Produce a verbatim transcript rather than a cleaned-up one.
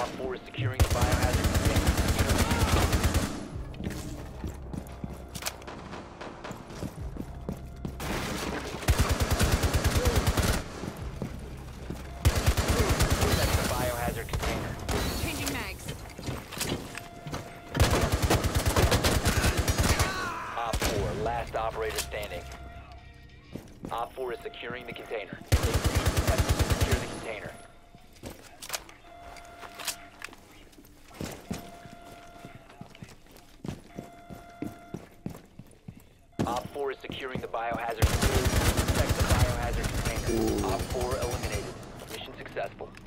Op four is securing the biohazard container. Protect the biohazard container. Changing mags. Op four, last operator standing. Op four is securing the container. Have to secure the container. Op four is securing the biohazard container. Protect the biohazard container. Op four eliminated. Mission successful.